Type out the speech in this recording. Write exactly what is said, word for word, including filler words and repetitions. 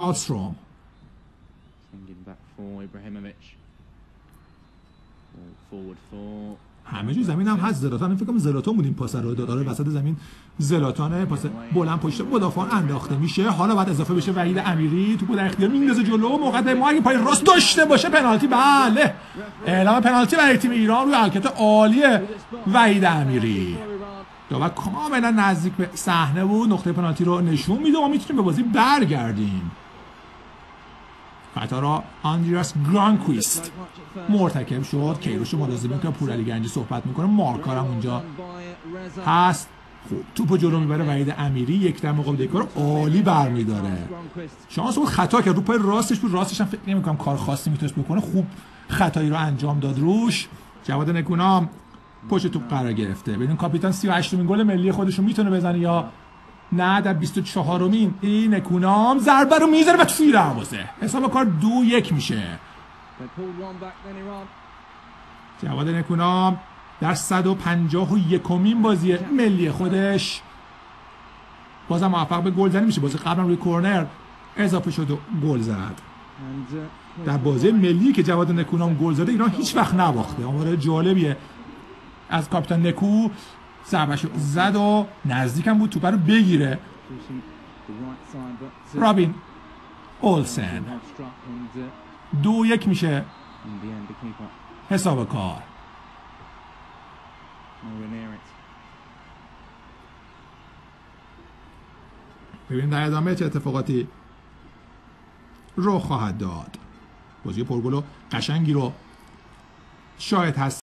آلستروم. همه جو زمین هم هست. زلاتان فکر کنم زلاتان بود این پاس رو داد. آره وسط زمین زلاتان پاس بلند پشت مدافعان انداخته میشه. حالا بعد اضافه بشه وحید امیری توپو در اختیار میندازه جلو. موقع ما اگه پای راست داشته باشه پنالتی. بله اعلام پنالتی برای تیم ایران روی حرکت عالی وحید امیری. داور کاملا نزدیک به صحنه بود. نقطه پنالتی رو نشون میده و میتونیم به بازی برگردیم. خطا را آندریاس گرانکویست مرتکب شد. کیروش ملازمه که پورعلی گنجی صحبت میکنه. مارکارم اونجا هست. خوب توپو جلو میبره وحید امیری. یک در مقابل یک رو عالی برمیداره. شانس بود خطا کرد رو پای راستش بود. راستش هم فکر نمیکنم کار خاصی میتونست بکنه. خوب خطایی رو انجام داد روش. جواد نکونام پشت توپ قرار گرفته. ببینیم کاپیتان سی و هشتمین گل ملی خودش رو میتونه بزنه یا نه. در بیست و چهارمین این نکونام ضربه رو میزنه و توی دروازه. حساب کار دو یک میشه. جواد نکونام در صد و پنجاه و یکمین بازی ملی خودش بازم موفق به گل زنی میشه. بازی قبلا روی کورنر اضافه شد و گل زد. در بازی ملی که جواد نکونام گل زده ایران هیچ وقت نباخته. آمار جالبیه. از کاپیتان نکو ضربه‌شو زد و نزدیکم بود توپ رو بگیره. رابین اولسن دو یک میشه حساب کار. ببین در ادامه چه اتفاقاتی رخ خواهد داد. بازی پرگل و قشنگی رو شاهد هست.